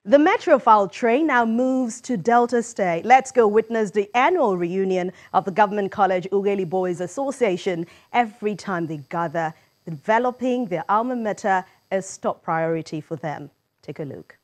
The Metrofile train now moves to Delta State. Let's go witness the annual reunion of the Government College Ughelli Boys Association. Every time they gather, developing their alma mater is top priority for them. Take a look.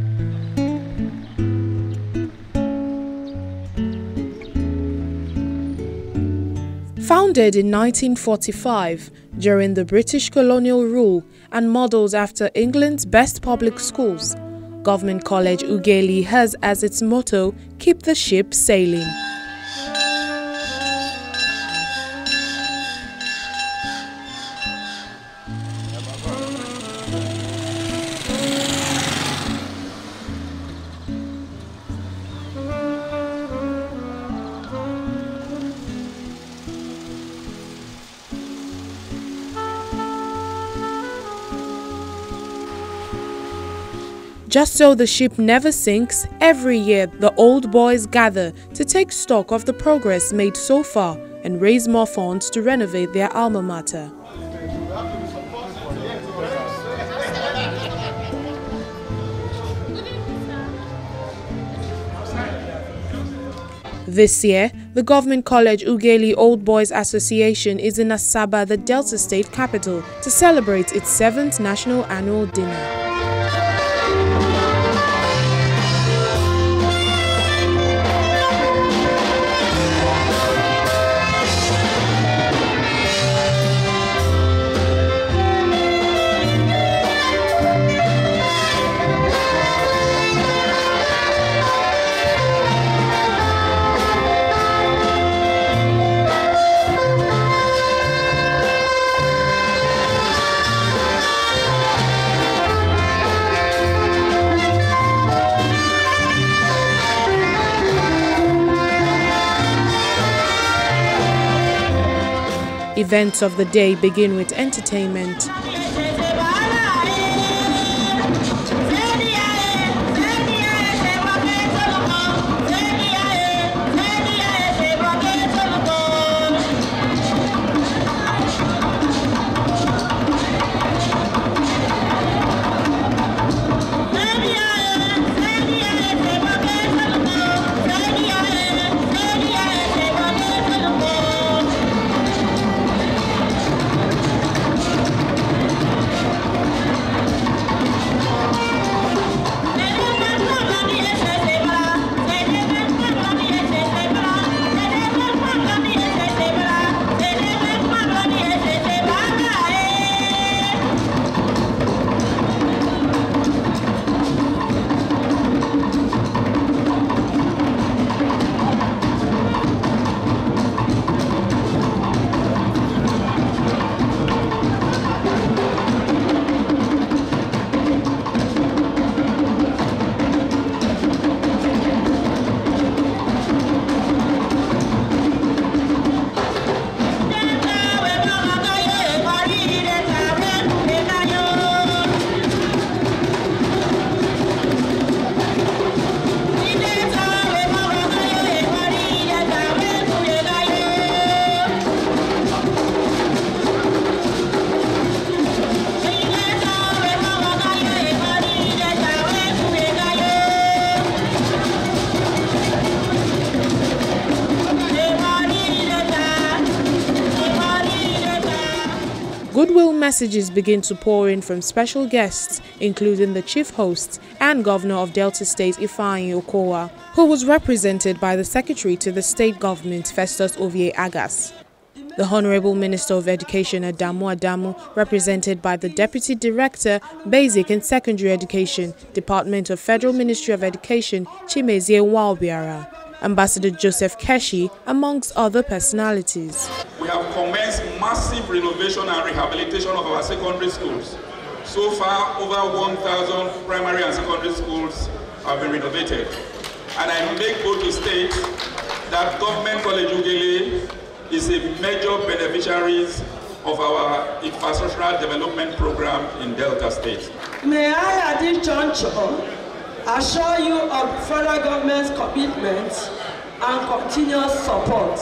Founded in 1945 during the British colonial rule and modeled after England's best public schools, Government College Ughelli has as its motto, "Keep the ship sailing." Just so the ship never sinks, every year the old boys gather to take stock of the progress made so far and raise more funds to renovate their alma mater. This year, the Government College Ughelli Old Boys Association is in Asaba, the Delta State capital, to celebrate its 7th National Annual Dinner. Events of the day begin with entertainment. Goodwill messages begin to pour in from special guests, including the chief host and Governor of Delta State, Ifeanyi Okowa, who was represented by the Secretary to the State Government, Festus Ovie Agas. The Honorable Minister of Education, Adamu Adamu, represented by the Deputy Director, Basic and Secondary Education, Department of Federal Ministry of Education, Chimezie Nwaobiara, Ambassador Joseph Keshi, amongst other personalities. We have commenced massive renovation and rehabilitation of our secondary schools. So far, over 1,000 primary and secondary schools have been renovated. And I make bold to state that Government College Ughelli is a major beneficiary of our infrastructural development program in Delta State. May I at this juncture assure you of federal government's commitment and continuous support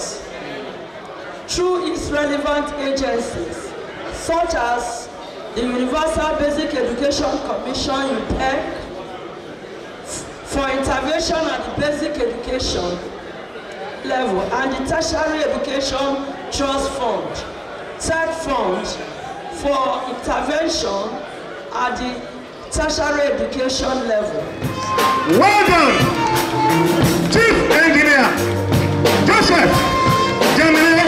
through its relevant agencies, such as the Universal Basic Education Commission, UPEC, intervention at the basic education level and the tertiary education trust fund. Third fund for intervention at the tertiary education level. Well done, Chief Engineer Joseph Jamile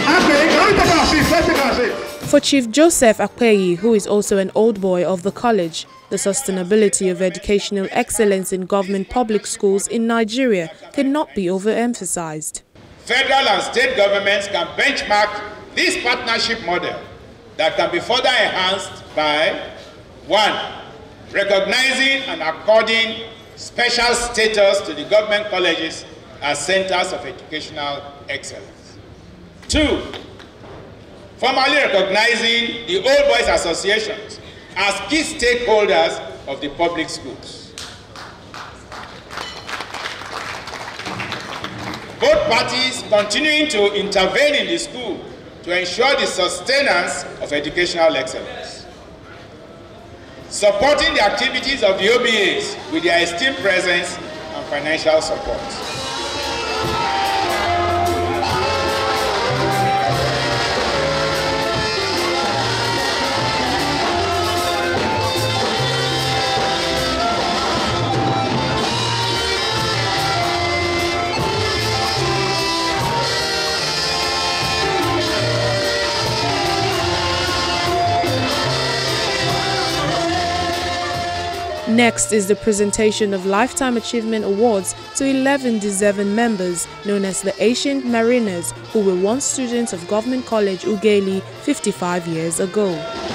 Akpeyi. For Chief Joseph Akpeyi, who is also an old boy of the college, the sustainability of educational excellence in government public schools in Nigeria cannot be overemphasized. Federal and state governments can benchmark this partnership model that can be further enhanced by 1. Recognizing and according special status to the government colleges as centers of educational excellence. 2. Formally recognizing the Old Boys Associations as key stakeholders of the public schools. Both parties continuing to intervene in the school to ensure the sustenance of educational excellence. Supporting the activities of the OBAs with their esteemed presence and financial support. Next is the presentation of Lifetime Achievement Awards to 11 deserving members known as the Ancient Mariners, who were once students of Government College Ughelli 55 years ago.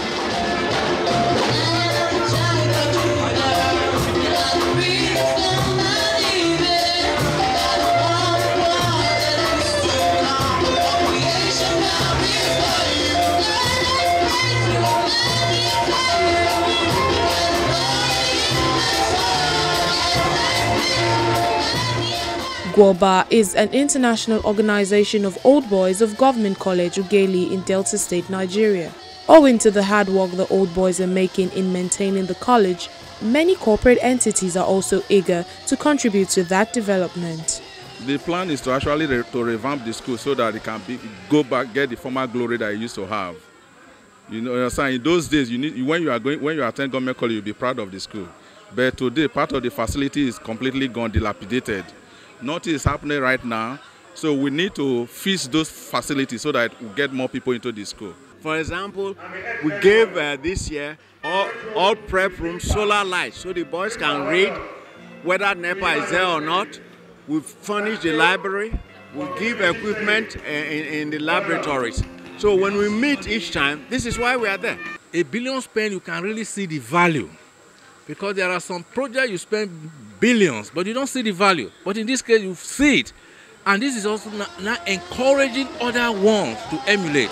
GWOBA is an international organization of old boys of Government College Ughelli in Delta State, Nigeria. Owing to the hard work the old boys are making in maintaining the college, many corporate entities are also eager to contribute to that development. The plan is to actually revamp the school so that it can go back, get the former glory that it used to have. You know, in those days, when you attend Government College, you'll be proud of the school. But today, part of the facility is completely gone, dilapidated. Nothing is happening right now, so we need to fix those facilities so that we get more people into the school. For example, we gave this year all prep rooms solar lights so the boys can read whether NEPA is there or not. We've furnished the library, we give equipment in the laboratories. So when we meet each time, this is why we are there. $1 billion spent, you can really see the value. Because there are some projects you spend billions, but you don't see the value. But in this case, you see it. And this is also now encouraging other ones to emulate.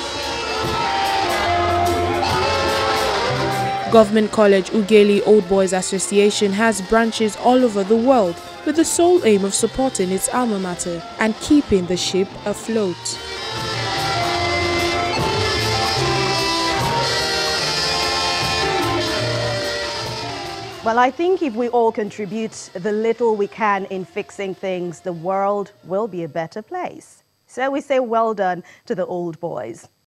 Government College Ughelli Old Boys Association has branches all over the world with the sole aim of supporting its alma mater and keeping the ship afloat. Well, I think if we all contribute the little we can in fixing things, the world will be a better place. So we say well done to the old boys.